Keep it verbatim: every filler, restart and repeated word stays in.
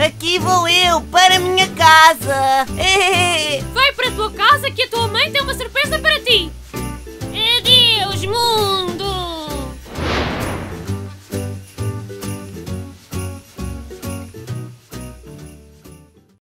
Aqui vou eu, para a minha casa. Vai para a tua casa que a tua mãe tem uma surpresa para ti.